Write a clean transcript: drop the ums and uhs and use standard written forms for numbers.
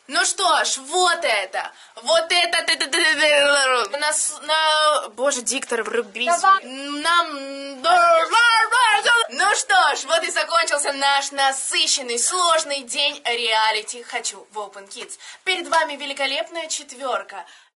Ну что ж, вот это, Боже, диктор, врубись. Ну что ж, вот и закончился наш насыщенный, сложный день реалити «Хочу в Open Kids». Перед вами великолепная четверка.